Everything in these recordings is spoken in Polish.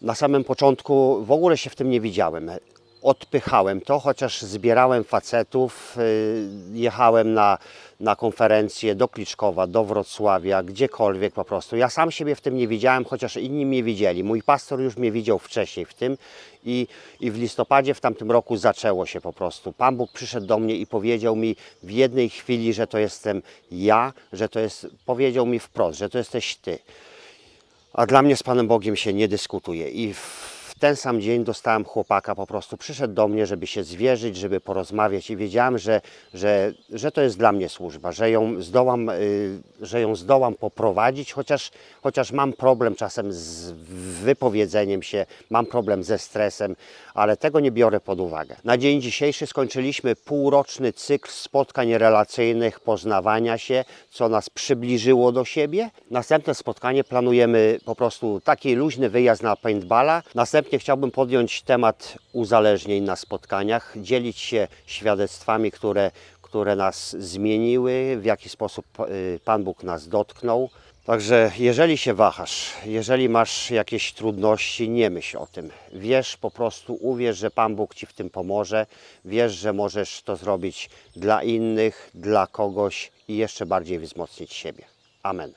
Na samym początku w ogóle się w tym nie widziałem. Odpychałem to, chociaż zbierałem facetów, jechałem na konferencje do Kliczkowa, do Wrocławia, gdziekolwiek po prostu. Ja sam siebie w tym nie widziałem, chociaż inni mnie widzieli. Mój pastor już mnie widział wcześniej w tym i w listopadzie w tamtym roku zaczęło się po prostu. Pan Bóg przyszedł do mnie i powiedział mi w jednej chwili, że to jestem ja, że to jest, powiedział mi wprost, że to jesteś Ty. A dla mnie z Panem Bogiem się nie dyskutuje. I w ten sam dzień dostałem chłopaka, po prostu przyszedł do mnie, żeby się zwierzyć, żeby porozmawiać i wiedziałem, że to jest dla mnie służba, że ją zdołam poprowadzić, chociaż mam problem czasem z wypowiedzeniem się, mam problem ze stresem, ale tego nie biorę pod uwagę. Na dzień dzisiejszy skończyliśmy półroczny cykl spotkań relacyjnych, poznawania się, co nas przybliżyło do siebie. Następne spotkanie planujemy po prostu taki luźny wyjazd na paintballa. Następnie chciałbym podjąć temat uzależnień na spotkaniach, dzielić się świadectwami, które nas zmieniły, w jaki sposób Pan Bóg nas dotknął. Także jeżeli się wahasz, jeżeli masz jakieś trudności, nie myśl o tym. Wierz, po prostu uwierz, że Pan Bóg Ci w tym pomoże. Wierz, że możesz to zrobić dla innych, dla kogoś i jeszcze bardziej wzmocnić siebie. Amen.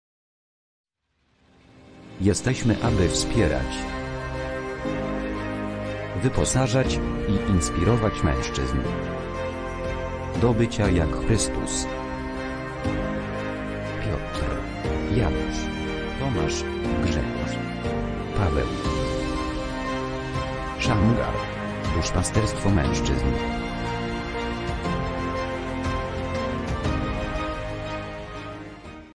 Jesteśmy, aby wspierać, wyposażać i inspirować mężczyzn do bycia jak Chrystus. Piotr, Janusz, Tomasz, Grzegorz, Paweł. Szamgar. Duszpasterstwo mężczyzn.